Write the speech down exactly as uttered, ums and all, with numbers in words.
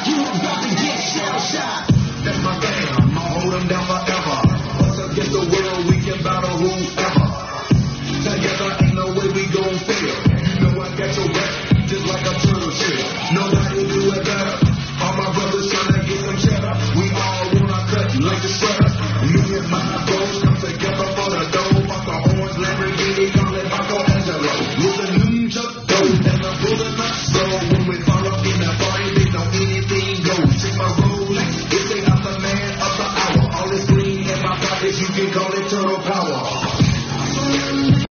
You about to get shell shocked. That's my thing, I'ma hold them down forever. Us against the world, we can battle whoever. Together ain't no way we gon' fail. You know I got your back, just like a turtle shell. Nobody do it better. All my brothers tryna get some cheddar. We all wanna cut like the shredder. Me and my